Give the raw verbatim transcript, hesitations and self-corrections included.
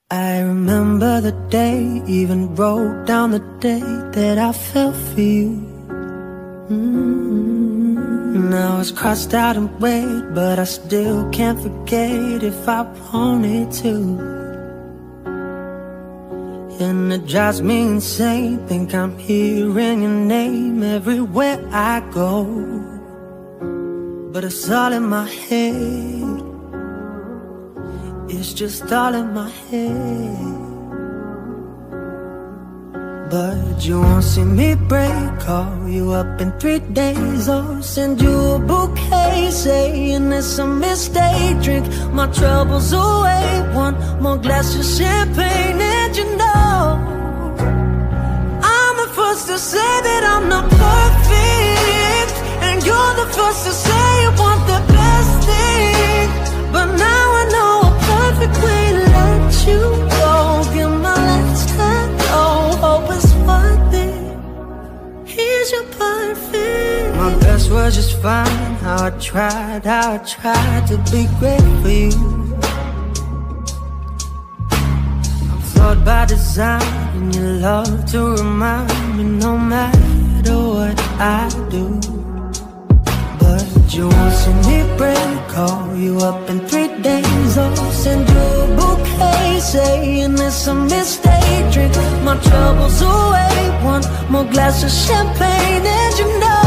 I remember the day, even wrote down the day that I fell for you. mm-hmm. Now it's crossed out and weighed, but I still can't forget if I wanted to. And it drives me insane, think I'm hearing your name everywhere I go. But it's all in my head, it's just all in my head. But you won't see me break, call you up in three days, or send you a bouquet saying it's a mistake. Drink my troubles away, one more glass of champagne, and you know I'm the first to say that I'm not perfect, and you're the first to say you want the best thing. But now I know a perfect way to let you go. Give my last hello, hope it's worth it. Here's your perfect. My best was just fine, how I tried, how I tried to be great for you. I'm flawed by design, and you love to remind me no matter what I do. But you won't see me break, call you up in three days, or send you a bouquet saying it's a mistake. Drink my troubles away, one more glass of champagne, and you know